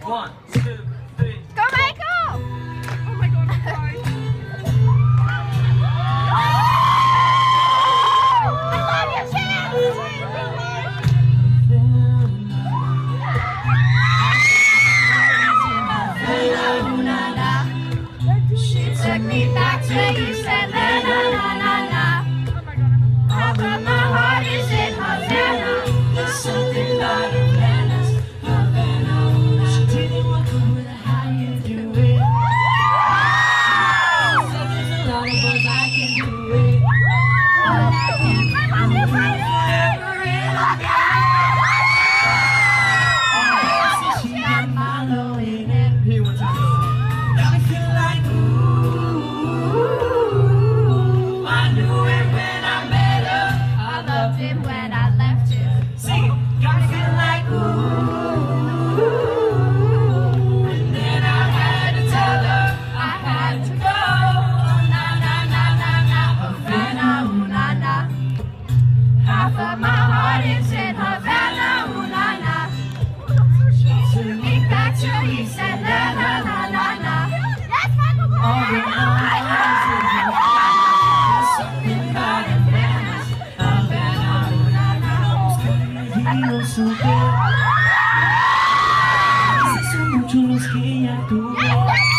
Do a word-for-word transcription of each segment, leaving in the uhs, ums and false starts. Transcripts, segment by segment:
One, two, three. Go, Michael! Oh my God, I'm sorry. I love your chance! She took me back to you, said la la la la la. Half of my heart is in Havana. There's something about Havana's Havana. She didn't want to know how you do it. So there's a lot of us I can do it. But I can't forever in Havana. She got following it. Here, one time. Got me feel like ooh. I knew it when I met her. I loved it when I left you. Sing it. Got me feel like ooh. And then I had to tell her I had to go. Na na na na na. Havana, ooh na na. Half of my heart is in Havana, ooh na na. She took me back to you, said la la la la la. All the eyes in Havana. There's something about Havana's Havana, ooh na na. Quiero super. Son muchos los que ya tuve.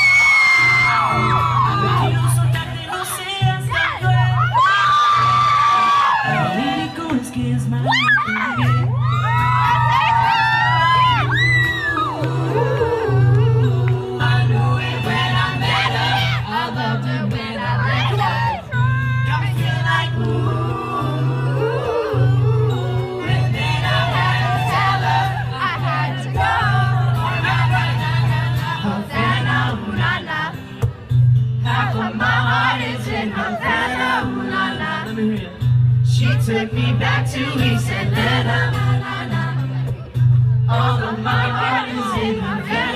Quiero soltarte, no seas tan cruel. Lo único es que es malo también. I knew it when I met her. I loved her when I left her. Got me feel like ooh. And then I had to tell her I had to go. Havana, ooh na na. Half of my heart is in Havana, ooh na na. Let me hear it. She took me back to East Atlanta. All of my heart is in Havana.